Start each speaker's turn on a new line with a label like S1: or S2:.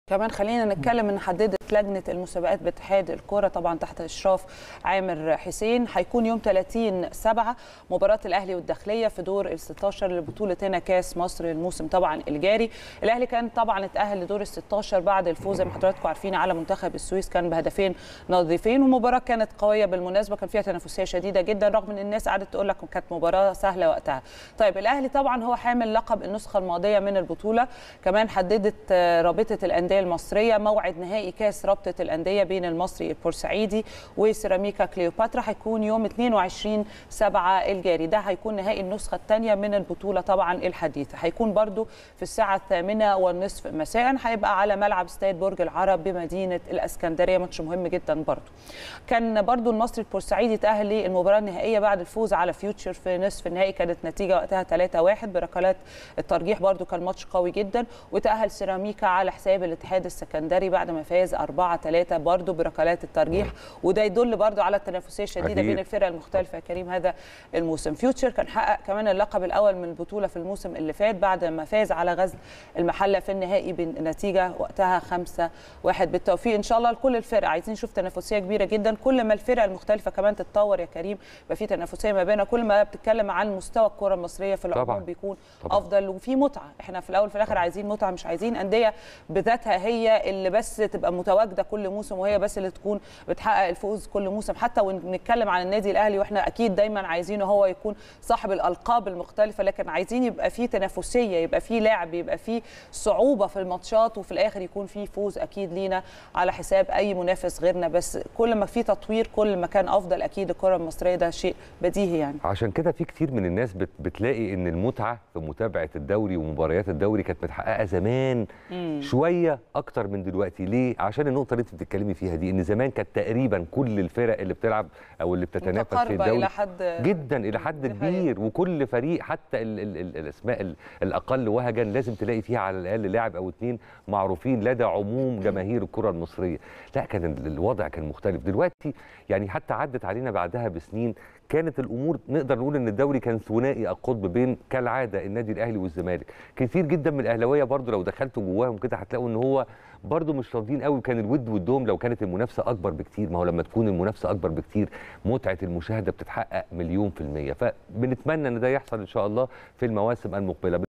S1: كمان خلينا نتكلم ان حددت لجنه المسابقات باتحاد الكره طبعا تحت اشراف عامر حسين هيكون يوم 30/7 مباراه الاهلي والداخليه في دور ال 16 لبطوله هنا كاس مصر الموسم طبعا الجاري. الاهلي كان طبعا اتاهل لدور ال 16 بعد الفوز زي ما حضراتكم عارفين على منتخب السويس كان بهدفين نظيفين، والمباراه كانت قويه بالمناسبه، كان فيها تنافسيه شديده جدا رغم ان الناس قعدت تقول لك كانت مباراه سهله وقتها. طيب الاهلي طبعا هو حامل لقب النسخه الماضيه من البطوله، كمان حددت رابطه الانديه المصريه موعد نهائي كاس رابطه الانديه بين المصري البورسعيدي وسيراميكا كليوباترا هيكون يوم 22/7 الجاري. ده هيكون نهائي النسخه الثانيه من البطوله طبعا الحديثه، هيكون برضو في الساعه 8:30 مساء، هيبقى على ملعب استاد برج العرب بمدينه الاسكندريه، ماتش مهم جدا برضو. كان برضو المصري البورسعيدي تاهل للمباراه النهائيه بعد الفوز على فيوتشر في نصف النهائي، كانت نتيجه وقتها 3-1 بركلات الترجيح، برضو كان ماتش قوي جدا. وتاهل سيراميكا على حساب الاتحاد السكندري بعد ما فاز 4-3 برضو بركلات الترجيح، وده يدل برضو على التنافسيه الشديده بين الفرق المختلفه يا كريم هذا الموسم. فيوتشر كان حقق كمان اللقب الاول من البطوله في الموسم اللي فات بعد ما فاز على غزل المحله في النهائي بنتيجه وقتها 5-1. بالتوفيق ان شاء الله لكل الفرق، عايزين نشوف تنافسيه كبيره جدا، كل ما الفرق المختلفه كمان تتطور يا كريم يبقى في تنافسيه ما بينها، كل ما بتتكلم عن مستوى الكره المصريه في العموم بيكون افضل وفي متعه. احنا في الاول وفي الاخر عايزين متعه، مش عايزين انديه بذاتها هي اللي بس تبقى متواجده كل موسم وهي بس اللي تكون بتحقق الفوز كل موسم. حتى ونتكلم عن النادي الاهلي واحنا اكيد دايما عايزينه هو يكون صاحب الالقاب المختلفه، لكن عايزين يبقى في تنافسيه، يبقى في لعب، يبقى في صعوبه في الماتشات، وفي الاخر يكون في فوز اكيد لينا على حساب اي منافس غيرنا. بس كل ما في تطوير كل ما كان افضل اكيد الكره المصريه، ده شيء بديهي يعني.
S2: عشان كده في كتير من الناس بتلاقي ان المتعه في متابعه الدوري ومباريات الدوري كانت متحققه زمان شويه اكتر من دلوقتي. ليه؟ عشان النقطه اللي انت بتتكلمي فيها دي، ان زمان كانت تقريبا كل الفرق اللي بتلعب او اللي بتتنافس في الدوري
S1: إلى حد
S2: جدا الى حد كبير، وكل فريق حتى الاسماء الاقل وهجا لازم تلاقي فيها على الاقل لاعب او اتنين معروفين لدى عموم جماهير الكره المصريه. لا، كان الوضع كان مختلف. دلوقتي يعني حتى عدت علينا بعدها بسنين كانت الامور نقدر نقول ان الدوري كان ثنائي القطب بين كالعاده النادي الاهلي والزمالك. كتير جدا من الاهلاويه برضو لو دخلتوا جواهم كده هتلاقوا ان هو برضو مش راضيين قوي، كان الود والدوم لو كانت المنافسه اكبر بكتير. ما هو لما تكون المنافسه اكبر بكتير متعه المشاهده بتتحقق 100%. فبنتمنى ان ده يحصل ان شاء الله في المواسم المقبله.